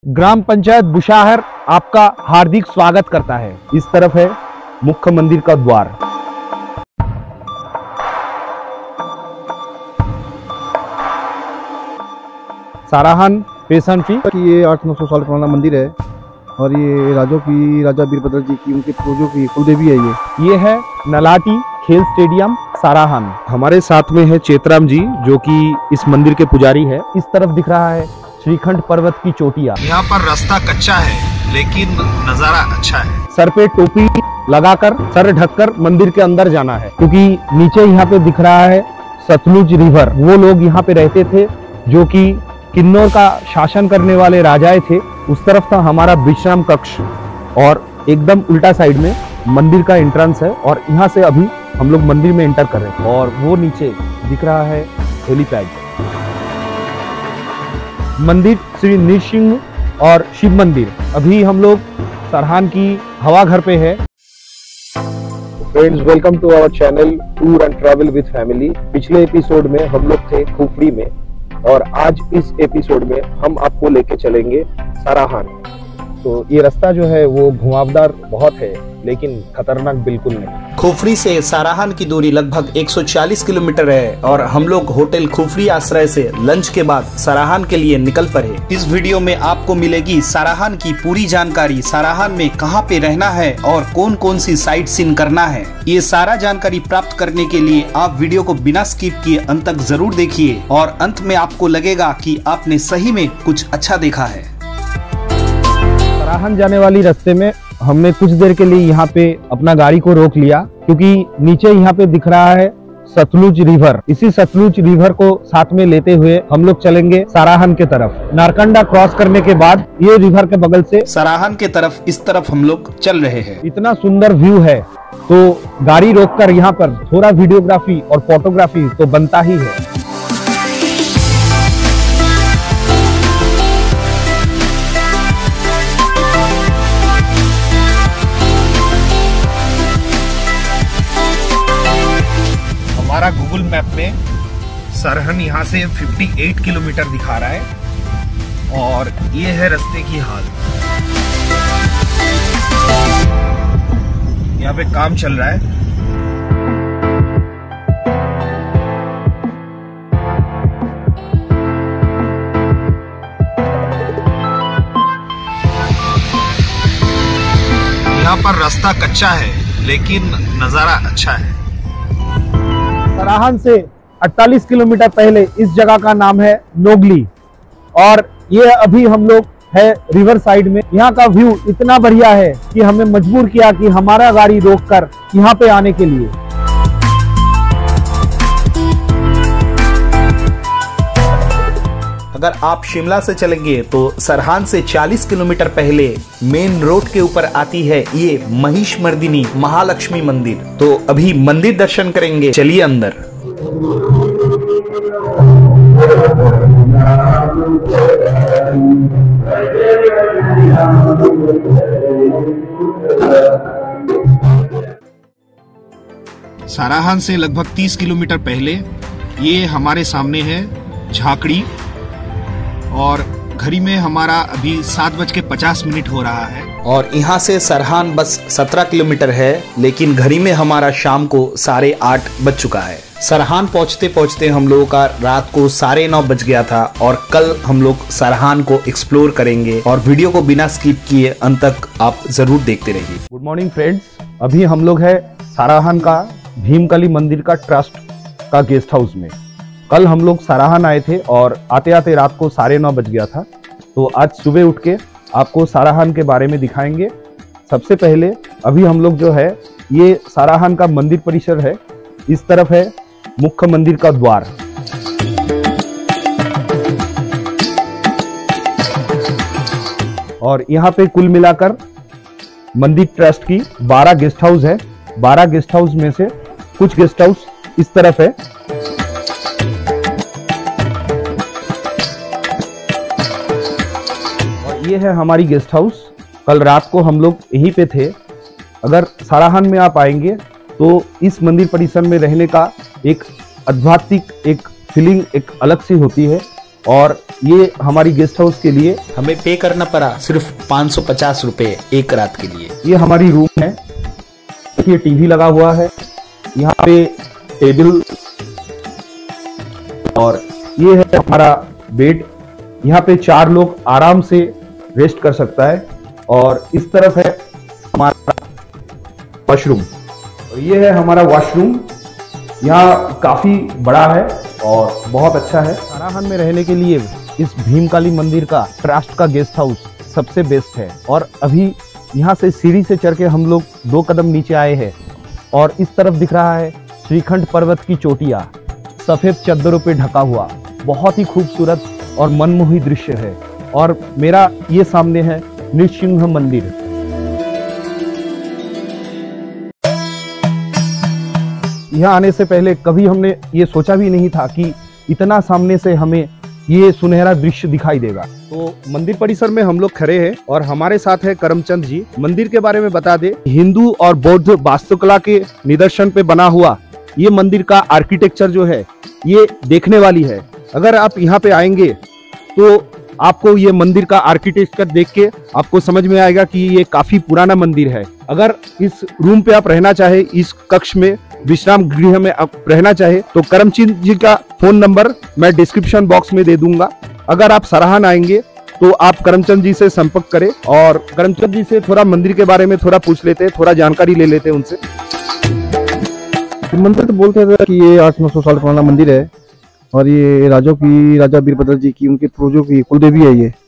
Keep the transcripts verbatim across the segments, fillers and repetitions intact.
ग्राम पंचायत बुशाहर आपका हार्दिक स्वागत करता है। इस तरफ है मुख्य मंदिर का द्वार। साराहान पेशन फी ये आठ नौ सौ साल पुराना मंदिर है और ये राजों की राजा वीरभद्र जी की उनके पूर्वजों की कुलदेवी है। ये ये है नलाटी खेल स्टेडियम साराहान। हमारे साथ में है चेतराम जी जो कि इस मंदिर के पुजारी है। इस तरफ दिख रहा है श्रीखंड पर्वत की चोटियां। यहाँ पर रास्ता कच्चा है लेकिन नजारा अच्छा है। सर पे टोपी लगाकर सर ढककर मंदिर के अंदर जाना है क्योंकि नीचे यहाँ पे दिख रहा है सतलुज रिवर। वो लोग यहाँ पे रहते थे जो कि किन्नौर का शासन करने वाले राजाएं थे। उस तरफ था हमारा विश्राम कक्ष और एकदम उल्टा साइड में मंदिर का एंट्रेंस है और यहाँ से अभी हम लोग मंदिर में एंटर कर रहे हैं। और वो नीचे दिख रहा है हेलीपैड। मंदिर श्री नृसिंह और शिव मंदिर। अभी हम लोग सरहान की हवा घर पे है। Friends, welcome to our channel tour and travel with family. पिछले एपिसोड में हम लोग थे खुफरी में और आज इस एपिसोड में हम आपको लेके चलेंगे साराहान। तो ये रास्ता जो है वो घुमावदार बहुत है लेकिन खतरनाक बिल्कुल नहीं। खुफरी से साराहान की दूरी लगभग एक सौ चालीस किलोमीटर है और हम लोग होटल खुफरी आश्रय से लंच के बाद साराहान के लिए निकल पड़े। इस वीडियो में आपको मिलेगी साराहान की पूरी जानकारी। साराहान में कहां पे रहना है और कौन कौन सी साइट सीन करना है, ये सारा जानकारी प्राप्त करने के लिए आप वीडियो को बिना स्किप किए अंत तक जरूर देखिए और अंत में आपको लगेगा कि आपने सही में कुछ अच्छा देखा है। साराहान जाने वाली रास्ते में हमने कुछ देर के लिए यहाँ पे अपना गाड़ी को रोक लिया क्योंकि नीचे यहाँ पे दिख रहा है सतलुज रिवर। इसी सतलुज रिवर को साथ में लेते हुए हम लोग चलेंगे साराहान के तरफ। नारकंडा क्रॉस करने के बाद ये रिवर के बगल से साराहान के तरफ इस तरफ हम लोग चल रहे हैं। इतना सुंदर व्यू है तो गाड़ी रोककर यहाँ पर थोड़ा वीडियोग्राफी और फोटोग्राफी तो बनता ही है। हमारा गूगल मैप में सरहन यहाँ से अट्ठावन किलोमीटर दिखा रहा है और ये है रास्ते की हाल। यहाँ पे काम चल रहा है। यहाँ पर रास्ता कच्चा है लेकिन नजारा अच्छा है। साराहान से अड़तालीस किलोमीटर पहले इस जगह का नाम है नोगली और ये अभी हम लोग है रिवर साइड में। यहाँ का व्यू इतना बढ़िया है कि हमें मजबूर किया कि हमारा गाड़ी रोककर यहाँ पे आने के लिए। अगर आप शिमला से चलेंगे तो सरहान से चालीस किलोमीटर पहले मेन रोड के ऊपर आती है ये महिष मर्दिनी महालक्ष्मी मंदिर। तो अभी मंदिर दर्शन करेंगे, चलिए अंदर। साराहान से लगभग तीस किलोमीटर पहले ये हमारे सामने है झाकड़ी और घड़ी में हमारा अभी सात बज के पचास मिनट हो रहा है और यहाँ से सरहान बस सत्रह किलोमीटर है लेकिन घड़ी में हमारा शाम को साढ़े आठ बज चुका है। सरहान पहुँचते पहुँचते हम लोगों का रात को साढ़े नौ बज गया था और कल हम लोग सरहान को एक्सप्लोर करेंगे और वीडियो को बिना स्किप किए अंत तक आप जरूर देखते रहिए। गुड मॉर्निंग फ्रेंड्स, अभी हम लोग है साराहान का भीमकली मंदिर का ट्रस्ट का गेस्ट हाउस में। कल हम लोग साराहान आए थे और आते आते रात को साढ़े नौ बज गया था। तो आज सुबह उठ के आपको साराहान के बारे में दिखाएंगे। सबसे पहले अभी हम लोग जो है ये साराहान का मंदिर परिसर है। इस तरफ है मुख्य मंदिर का द्वार। और यहाँ पे कुल मिलाकर मंदिर ट्रस्ट की बारह गेस्ट हाउस है। बारह गेस्ट हाउस में से कुछ गेस्ट हाउस इस तरफ है। ये है हमारी गेस्ट हाउस। कल रात को हम लोग यहीं पे थे। अगर साराहान में आप आएंगे तो इस मंदिर परिसर में रहने का एक आध्यात्मिक एक फीलिंग एक अलग सी होती है। और ये हमारी गेस्ट हाउस के लिए हमें पे करना पड़ा सिर्फ पाँच सौ पचास रुपए एक रात के लिए। ये हमारी रूम है। देखिए टीवी लगा हुआ है, यहाँ पे टेबल, और ये है हमारा बेड। यहाँ पे चार लोग आराम से रेस्ट कर सकता है। और इस तरफ है हमारा वॉशरूम, और ये है हमारा वॉशरूम। यहाँ काफी बड़ा है और बहुत अच्छा है। साराहान में रहने के लिए इस भीमकाली मंदिर का ट्रस्ट का गेस्ट हाउस सबसे बेस्ट है। और अभी यहाँ से सीढ़ी से चढ़ के हम लोग दो कदम नीचे आए हैं और इस तरफ दिख रहा है श्रीखंड पर्वत की चोटियां, सफेद चद्दरों पे ढका हुआ, बहुत ही खूबसूरत और मनमोही दृश्य है। और मेरा ये सामने है नृसिंह मंदिर। यहाँ आने से पहले कभी हमने ये सोचा भी नहीं था कि इतना सामने से हमें ये सुनहरा दृश्य दिखाई देगा। तो मंदिर परिसर में हम लोग खड़े हैं और हमारे साथ है करमचंद जी। मंदिर के बारे में बता दे। हिंदू और बौद्ध वास्तुकला के निदर्शन पे बना हुआ ये मंदिर का आर्किटेक्चर जो है ये देखने वाली है। अगर आप यहाँ पे आएंगे तो आपको ये मंदिर का आर्किटेक्चर देख के आपको समझ में आएगा कि ये काफी पुराना मंदिर है। अगर इस रूम पे आप रहना चाहे, इस कक्ष में, विश्राम गृह में आप रहना चाहे, तो करमचंद जी का फोन नंबर मैं डिस्क्रिप्शन बॉक्स में दे दूंगा। अगर आप सराहान आएंगे तो आप करमचंद जी से संपर्क करें और करमचंद जी से थोड़ा मंदिर के बारे में थोड़ा पूछ लेते हैं, थोड़ा जानकारी ले लेते हैं उनसे। मंदिर तो बोलते थे कि ये आठ नौ सौ साल पुराना मंदिर है और ये राजों की, राजा वीरभद्र जी की, उनके पूर्वजों की कुलदेवी है ये।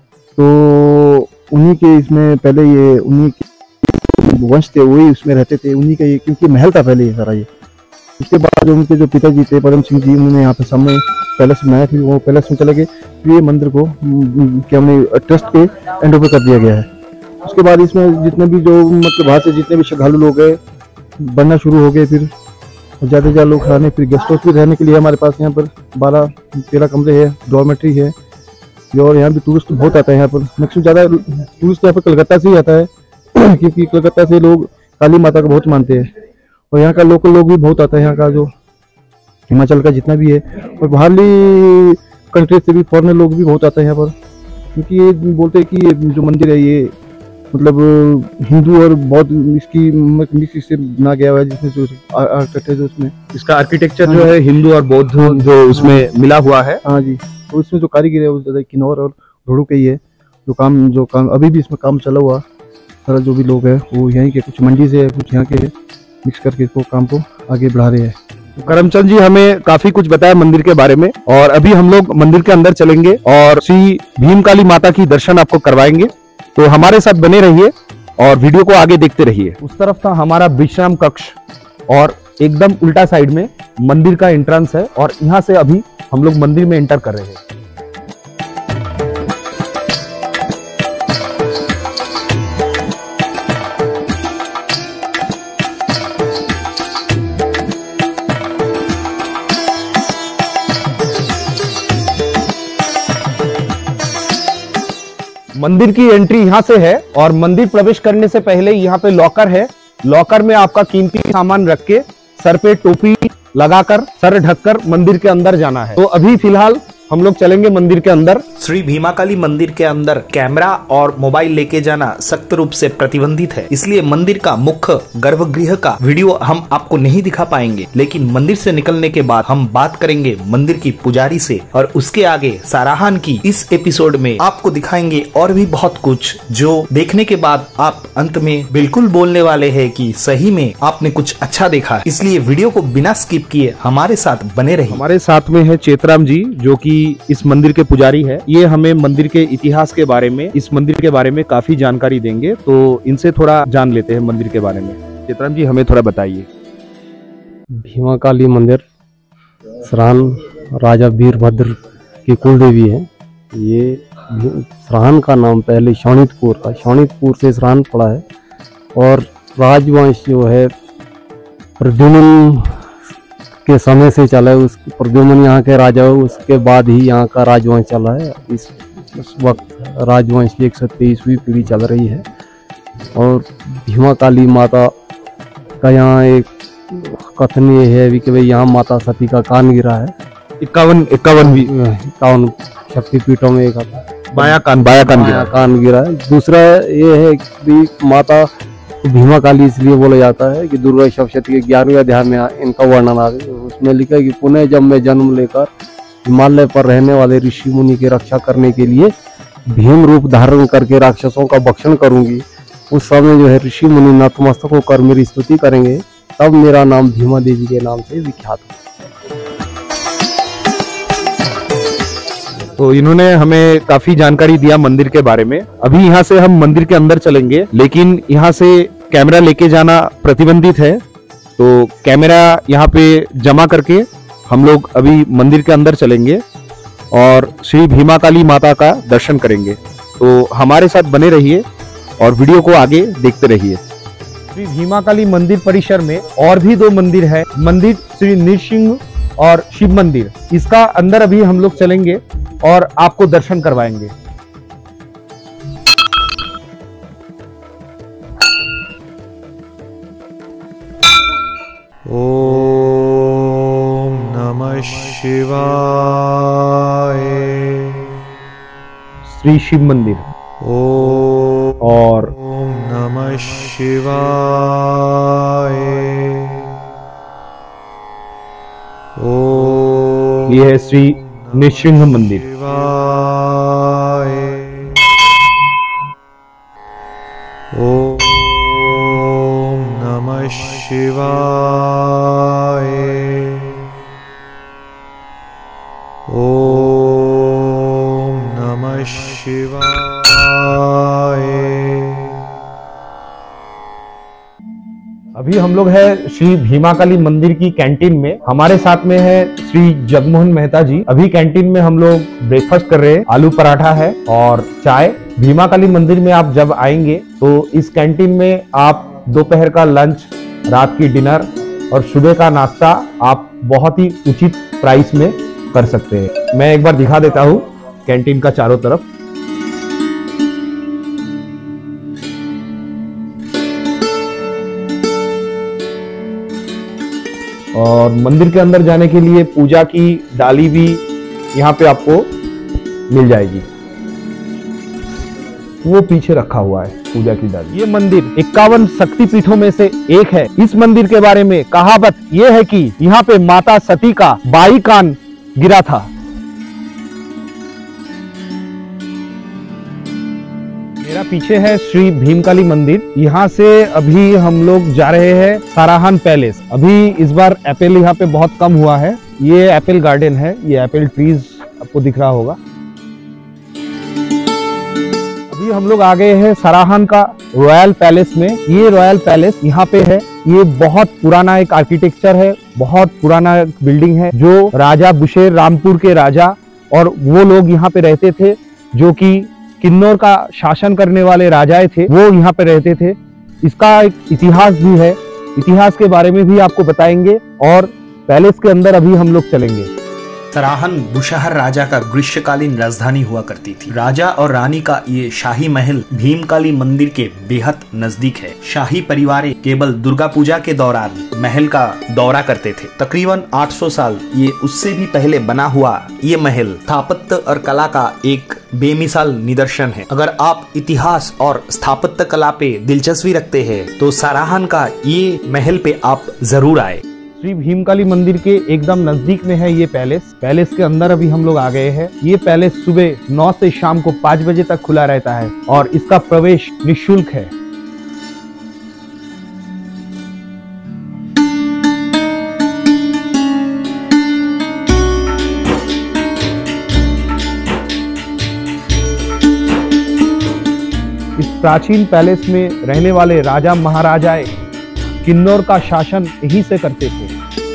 तो उन्हीं के इसमें पहले ये उन्हीं के वंश थे, वही उसमें रहते थे, उन्हीं का ये, क्योंकि महल था पहले ये सारा ये। उसके बाद जो उनके जो पिताजी थे परम सिंह जी, उन्होंने यहाँ पे सामने पैलेस बनाया, फिर वो पैलेस में चले गए। फिर ये मंदिर को क्या हमने ट्रस्ट के एंड ओवर कर दिया गया है। उसके बाद इसमें जितने भी जो मतलब बाहर से जितने भी श्रद्धालु लोग गए बनना शुरू हो गए, फिर ज़्यादा ज़्यादा लोग रहने, फिर गेस्ट हाउस भी रहने के लिए हमारे पास यहाँ पर बारह तेरह कमरे है, डॉर्मेट्री है। और यहाँ भी टूरिस्ट बहुत आता है। यहाँ पर मैक्सिमम ज़्यादा टूरिस्ट यहाँ पर कलकत्ता से ही आता है क्योंकि कलकत्ता से लोग काली माता को बहुत मानते हैं। और यहाँ का लोकल लोग भी बहुत आता है, यहाँ का जो हिमाचल का जितना भी है, और बाहरली कंट्री से भी फॉरेनर लोग भी बहुत आते हैं यहाँ पर, क्योंकि ये बोलते हैं कि ये जो मंदिर है ये मतलब हिंदू और बौद्ध इसकी मिक्स इससे बना गया हुआ है, जिसमें जो आर्किटेक्चर है जो उसमें इसका आर्किटेक्चर जो है हिंदू और बौद्ध जो उसमें मिला हुआ है। हाँ जी, तो इसमें जो कारीगर है वो ज़्यादा किन्नौर और ढोड़ू के ही है। जो काम जो काम अभी भी इसमें काम चला हुआ, सारा जो भी लोग हैं वो यहीं के, कुछ मंडी से कुछ यहाँ के मिक्स करके इसको काम को आगे बढ़ा रहे हैं। करमचंद जी हमें काफी कुछ बताया मंदिर के बारे में, और अभी हम लोग मंदिर के अंदर चलेंगे और श्री भीमकाली माता की दर्शन आपको करवाएंगे। तो हमारे साथ बने रहिए और वीडियो को आगे देखते रहिए। उस तरफ था हमारा विश्राम कक्ष और एकदम उल्टा साइड में मंदिर का एंट्रेंस है, और यहाँ से अभी हम लोग मंदिर में एंटर कर रहे हैं। मंदिर की एंट्री यहाँ से है और मंदिर प्रवेश करने से पहले यहाँ पे लॉकर है। लॉकर में आपका कीमती सामान रख के सर पे टोपी लगाकर सर ढककर मंदिर के अंदर जाना है। तो अभी फिलहाल हम लोग चलेंगे मंदिर के अंदर। श्री भीमाकाली मंदिर के अंदर कैमरा और मोबाइल लेके जाना सख्त रूप से प्रतिबंधित है, इसलिए मंदिर का मुख्य गर्भगृह का वीडियो हम आपको नहीं दिखा पाएंगे। लेकिन मंदिर से निकलने के बाद हम बात करेंगे मंदिर की पुजारी से, और उसके आगे साराहान की इस एपिसोड में आपको दिखाएंगे और भी बहुत कुछ, जो देखने के बाद आप अंत में बिल्कुल बोलने वाले है कि सही में आपने कुछ अच्छा देखा। इसलिए वीडियो को बिना स्किप किए हमारे साथ बने रहिए। हमारे साथ में है चेतराम जी, जो कि इस मंदिर के पुजारी है। ये हमें मंदिर के इतिहास के बारे में, इस मंदिर के बारे में काफी जानकारी देंगे, तो इनसे थोड़ा जान लेते हैं मंदिर के बारे में। चेतराम जी हमें थोड़ा बताइए। भीमाकाली मंदिर सराहन राजा वीरभद्र की कुल देवी है। ये सराहन का नाम पहले शोणितपुर का, शोणितपुर से सराहन पड़ा है, और राजवंश जो है प्रद्युम्न के समय से चला है। उस प्रद्युम्न यहाँ के राजा हो, उसके बाद ही यहाँ का राजवंश चला है। इस उस वक्त राजवंश की एक सौ तेईसवीं पीढ़ी चल रही है, और भीमाकाली माता का यहाँ एक कथन ये है कि भाई यहाँ माता सती का कान गिरा है, इक्यावन इक्यावन भी इक्यावन शक्तिपीठों में एक आता है। बाया कान बाया कान बाया गिरा। कान गिरा है। दूसरा ये है कि माता भीमा काली इसलिए बोला जाता है कि दुर्गा सप्तशती के ग्यारहवें अध्याय में इनका वर्णन आ गया। उसमें लिखा है कि पुनः जब मैं जन्म लेकर हिमालय पर रहने वाले ऋषि मुनि की रक्षा करने के लिए भीम रूप धारण करके राक्षसों का भक्षण करूंगी, उस समय जो है ऋषि मुनि नतमस्तक होकर मेरी स्तुति करेंगे, तब मेरा नाम भीमा देवी के नाम से विख्यात है। तो इन्होंने हमें काफी जानकारी दिया मंदिर के बारे में। अभी यहाँ से हम मंदिर के अंदर चलेंगे, लेकिन यहाँ से कैमरा लेके जाना प्रतिबंधित है, तो कैमरा यहाँ पे जमा करके हम लोग अभी मंदिर के अंदर चलेंगे और श्री भीमा काली माता का दर्शन करेंगे। तो हमारे साथ बने रहिए और वीडियो को आगे देखते रहिए। श्री भीमा काली मंदिर परिसर में और भी दो मंदिर है, मंदिर श्री नृसिंह और शिव मंदिर। इसका अंदर अभी हम लोग चलेंगे और आपको दर्शन करवाएंगे। ओम नमः शिवाय। श्री शिव मंदिर ओम और नमः शिवाय। ओम ये है श्री नृसिंह मंदिर। शिवाय। ओम नमः शिवाय। ओम नमः शिवाय। अभी हम लोग है श्री भीमा काली मंदिर की कैंटीन में। हमारे साथ में है श्री जगमोहन मेहता जी। अभी कैंटीन में हम लोग ब्रेकफास्ट कर रहे हैं, आलू पराठा है और चाय। भीमा काली मंदिर में आप जब आएंगे तो इस कैंटीन में आप दोपहर का लंच, रात की डिनर और सुबह का नाश्ता आप बहुत ही उचित प्राइस में कर सकते हैं। मैं एक बार दिखा देता हूँ कैंटीन का चारों तरफ। और मंदिर के अंदर जाने के लिए पूजा की डाली भी यहाँ पे आपको मिल जाएगी, वो पीछे रखा हुआ है पूजा की डाली। ये मंदिर इक्यावन शक्तिपीठों में से एक है। इस मंदिर के बारे में कहावत ये है कि यहाँ पे माता सती का बाई कान गिरा था। मेरा पीछे है श्री भीमकाली मंदिर। यहाँ से अभी हम लोग जा रहे हैं साराहान पैलेस। अभी इस बार एप्पल यहाँ पे बहुत कम हुआ है। ये एप्पल गार्डन है, ये एप्पल ट्रीज आपको दिख रहा होगा। अभी हम लोग आ गए हैं साराहान का रॉयल पैलेस में। ये रॉयल पैलेस यहाँ पे है। ये बहुत पुराना एक आर्किटेक्चर है, बहुत पुराना बिल्डिंग है, जो राजा बुशेर रामपुर के राजा और वो लोग यहाँ पे रहते थे, जो कि किन्नौर का शासन करने वाले राजाएं थे, वो यहाँ पे रहते थे। इसका एक इतिहास भी है, इतिहास के बारे में भी आपको बताएंगे और पैलेस के अंदर अभी हम लोग चलेंगे। सराहन बुशहर राजा का ग्रीष्मकालीन राजधानी हुआ करती थी। राजा और रानी का ये शाही महल भीमकाली मंदिर के बेहद नजदीक है। शाही परिवार केवल दुर्गा पूजा के दौरान महल का दौरा करते थे। तकरीबन आठ सौ साल ये उससे भी पहले बना हुआ ये महल स्थापत्य और कला का एक बेमिसाल निदर्शन है। अगर आप इतिहास और स्थापत्य कला पे दिलचस्पी रखते हैं तो सराहन का ये महल पे आप जरूर आए। श्री भीमकाली मंदिर के एकदम नजदीक में है ये पैलेस। पैलेस के अंदर अभी हम लोग आ गए हैं। ये पैलेस सुबह नौ से शाम को पाँच बजे तक खुला रहता है और इसका प्रवेश निःशुल्क है। इस प्राचीन पैलेस में रहने वाले राजा महाराजाएं किन्नौर का शासन यहीं से करते थे।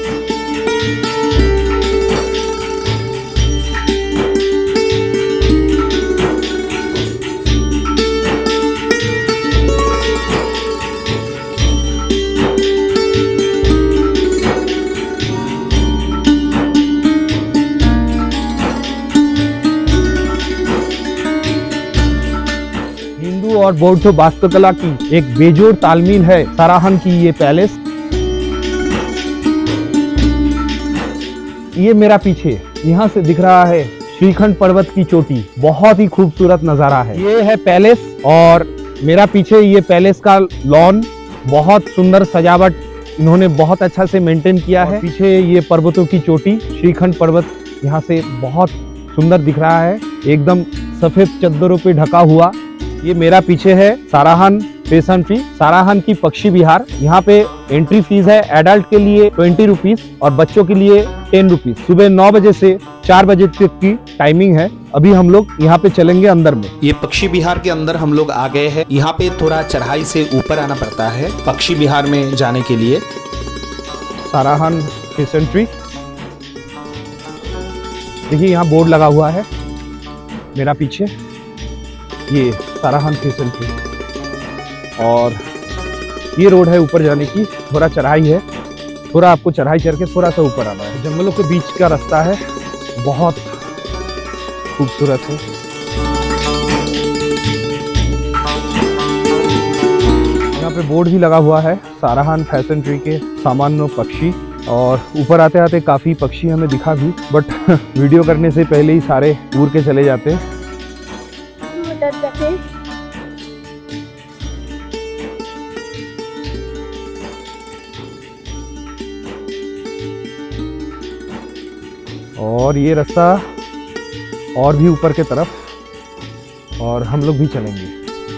और बौद्ध वास्तुकला की एक बेजोड़ तालमेल है सराहन की ये पैलेस। ये मेरा पीछे यहाँ से दिख रहा है श्रीखंड पर्वत की चोटी, बहुत ही खूबसूरत नजारा है। ये है पैलेस और मेरा पीछे ये पैलेस का लॉन, बहुत सुंदर सजावट इन्होंने बहुत अच्छा से मेंटेन किया है। पीछे ये पर्वतों की चोटी श्रीखंड पर्वत यहाँ से बहुत सुंदर दिख रहा है, एकदम सफेद चद्दरों पे ढका हुआ। ये मेरा पीछे है साराहान फैशन ट्री, साराहान की पक्षी विहार। यहाँ पे एंट्री फीस है एडल्ट के लिए ट्वेंटी रुपीज और बच्चों के लिए टेन रुपीज। सुबह नौ बजे से चार बजे तक की टाइमिंग है। अभी हम लोग यहाँ पे चलेंगे अंदर में। ये पक्षी विहार के अंदर हम लोग आ गए हैं। यहाँ पे थोड़ा चढ़ाई से ऊपर आना पड़ता है पक्षी विहार में जाने के लिए। साराहान फैशन ट्री, देखिए यहाँ बोर्ड लगा हुआ है मेरा पीछे, ये साराहान फैशन ट्री। और ये रोड है ऊपर जाने की, थोड़ा चढ़ाई है, थोड़ा आपको चढ़ाई चढ़ के थोड़ा सा ऊपर आना है। जंगलों के बीच का रास्ता है, बहुत खूबसूरत है। यहाँ पे बोर्ड भी लगा हुआ है साराहान फैशन ट्री के सामान्य पक्षी। और ऊपर आते आते काफी पक्षी हमें दिखा भी, बट वीडियो करने से पहले ही सारे उड़ के चले जाते हैं। और ये रास्ता और भी ऊपर के तरफ, और हम लोग भी चलेंगे।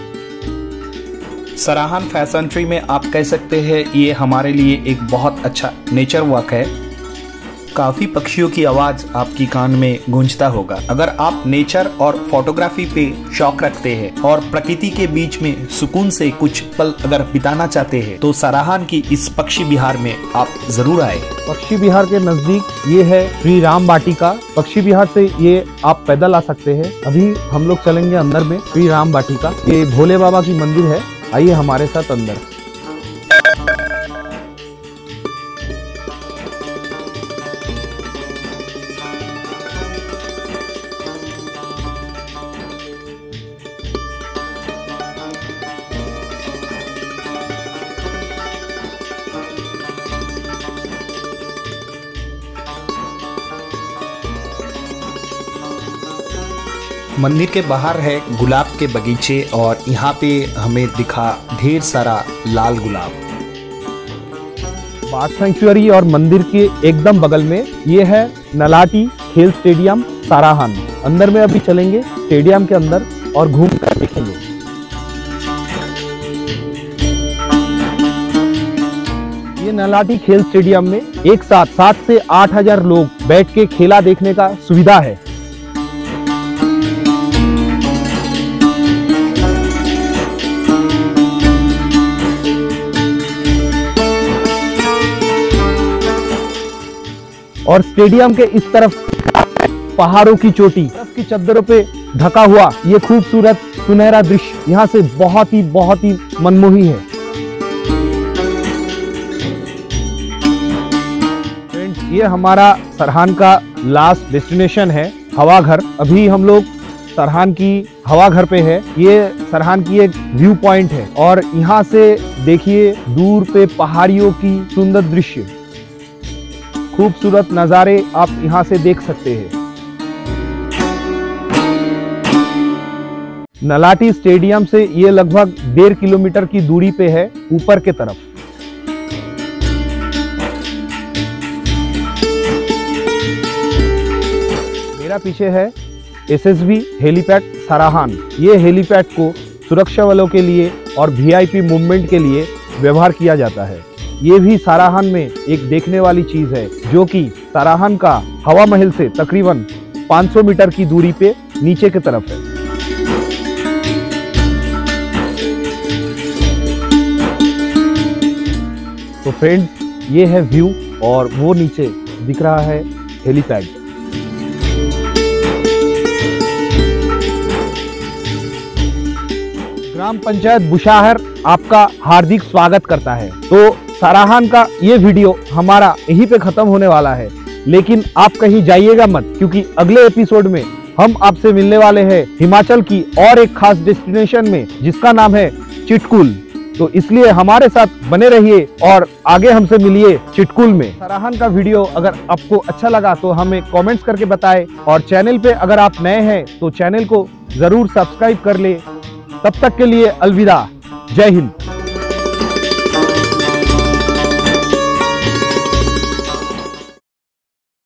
साराहान फैशन ट्री में आप कह सकते हैं ये हमारे लिए एक बहुत अच्छा नेचर वॉक है। काफी पक्षियों की आवाज आपकी कान में गूंजता होगा। अगर आप नेचर और फोटोग्राफी पे शौक रखते हैं और प्रकृति के बीच में सुकून से कुछ पल अगर बिताना चाहते हैं तो साराहान की इस पक्षी विहार में आप जरूर आए। पक्षी विहार के नजदीक ये है श्री राम वाटिका। पक्षी विहार से ये आप पैदल आ सकते हैं। अभी हम लोग चलेंगे अंदर में श्री राम वाटिका। ये भोले बाबा की मंदिर है, आइए हमारे साथ अंदर। मंदिर के बाहर है गुलाब के बगीचे और यहाँ पे हमें दिखा ढेर सारा लाल गुलाब। बाघ सेंचुरी और मंदिर के एकदम बगल में ये है नलाटी खेल स्टेडियम साराहान। अंदर में अभी चलेंगे स्टेडियम के अंदर और घूम कर देखेंगे। ये नलाटी खेल स्टेडियम में एक साथ सात से आठ हजार लोग बैठ के खेला देखने का सुविधा है। और स्टेडियम के इस तरफ पहाड़ों की चोटी, तरफ की चद्दरों पे ढका हुआ ये खूबसूरत सुनहरा दृश्य यहाँ से बहुत ही बहुत ही मनमोही है। फ्रेंड्स, ये हमारा सरहान का लास्ट डेस्टिनेशन है हवा घर। अभी हम लोग सरहान की हवा घर पे है। ये सरहान की एक व्यू पॉइंट है और यहाँ से देखिए दूर पे पहाड़ियों की सुंदर दृश्य, खूबसूरत नज़ारे आप यहाँ से देख सकते हैं। नलाटी स्टेडियम से ये लगभग डेढ़ किलोमीटर की दूरी पे है ऊपर के तरफ। मेरा पीछे है एसएसबी हेलीपैड साराहान। ये हेलीपैड को सुरक्षा वालों के लिए और वीआईपी मूवमेंट के लिए व्यवहार किया जाता है। ये भी साराहान में एक देखने वाली चीज है, जो कि साराहान का हवा महल से तकरीबन पाँच सौ मीटर की दूरी पे नीचे की तरफ है। तो फ्रेंड्स, ये है व्यू और वो नीचे दिख रहा है हेलीपैड। ग्राम पंचायत बुशाहर आपका हार्दिक स्वागत करता है। तो साराहान का ये वीडियो हमारा यहीं पे खत्म होने वाला है, लेकिन आप कहीं जाइएगा मत, क्योंकि अगले एपिसोड में हम आपसे मिलने वाले हैं हिमाचल की और एक खास डेस्टिनेशन में, जिसका नाम है चिटकुल। तो इसलिए हमारे साथ बने रहिए और आगे हमसे मिलिए चिटकुल में। सराहन का वीडियो अगर आपको अच्छा लगा तो हमें कमेंट्स करके बताएं, और चैनल पे अगर आप नए हैं तो चैनल को जरूर सब्सक्राइब कर ले। तब तक के लिए अलविदा, जय हिंद।